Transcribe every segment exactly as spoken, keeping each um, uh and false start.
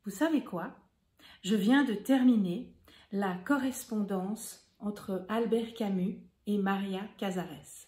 Vous savez quoi? Je viens de terminer la correspondance entre Albert Camus et Maria Casares.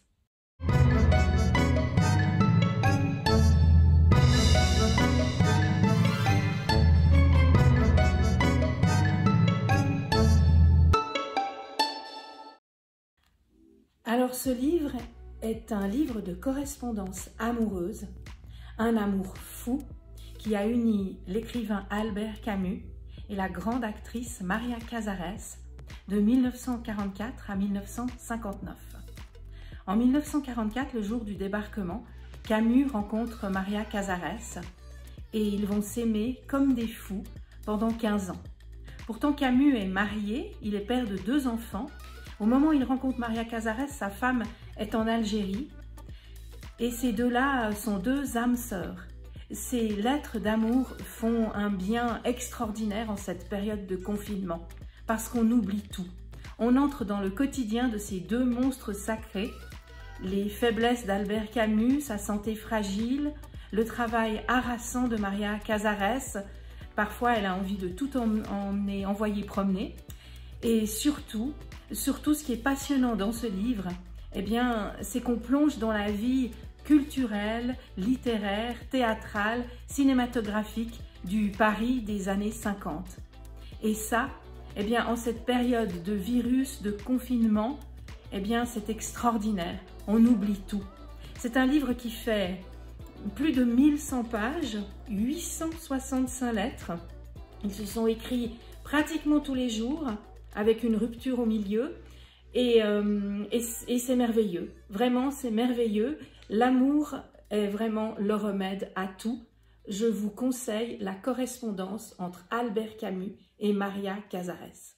Alors ce livre est un livre de correspondance amoureuse, un amour fou qui a uni l'écrivain Albert Camus et la grande actrice Maria Casares de mille neuf cent quarante-quatre à mille neuf cent cinquante-neuf. En mille neuf cent quarante-quatre, le jour du débarquement, Camus rencontre Maria Casares et ils vont s'aimer comme des fous pendant quinze ans. Pourtant Camus est marié, il est père de deux enfants. Au moment où il rencontre Maria Casares, sa femme est en Algérie et ces deux-là sont deux âmes sœurs. Ces lettres d'amour font un bien extraordinaire en cette période de confinement parce qu'on oublie tout. On entre dans le quotidien de ces deux monstres sacrés, les faiblesses d'Albert Camus, sa santé fragile, le travail harassant de Maria Casares. Parfois, elle a envie de tout emmener, envoyer promener. Et surtout, surtout, ce qui est passionnant dans ce livre, eh bien, c'est qu'on plonge dans la vie culturelle, littéraire, théâtrale, cinématographique du Paris des années cinquante. Et ça, eh bien, en cette période de virus, de confinement, eh bien, c'est extraordinaire. On oublie tout. C'est un livre qui fait plus de mille cent pages, huit cent soixante-cinq lettres. Ils se sont écrits pratiquement tous les jours, avec une rupture au milieu. Et, euh, et, et c'est merveilleux. Vraiment, c'est merveilleux. L'amour est vraiment le remède à tout. Je vous conseille la correspondance entre Albert Camus et Maria Casares.